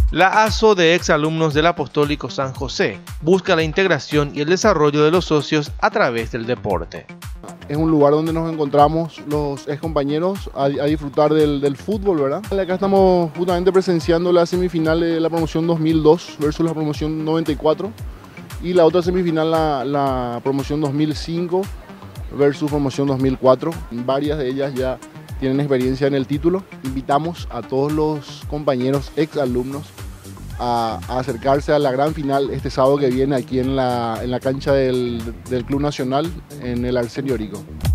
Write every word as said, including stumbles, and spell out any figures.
La A S O de exalumnos del Apostólico San José busca la integración y el desarrollo de los socios a través del deporte. Es un lugar donde nos encontramos los ex compañeros a, a disfrutar del, del fútbol, ¿verdad? Acá estamos justamente presenciando la semifinal de la promoción dos mil dos versus la promoción noventa y cuatro y la otra semifinal la, la promoción dos mil cinco versus promoción dos mil cuatro. Varias de ellas ya tienen experiencia en el título. Invitamos a todos los compañeros ex alumnos a, a acercarse a la gran final este sábado que viene aquí en la, en la cancha del, del Club Nacional en el Arsenio Orico.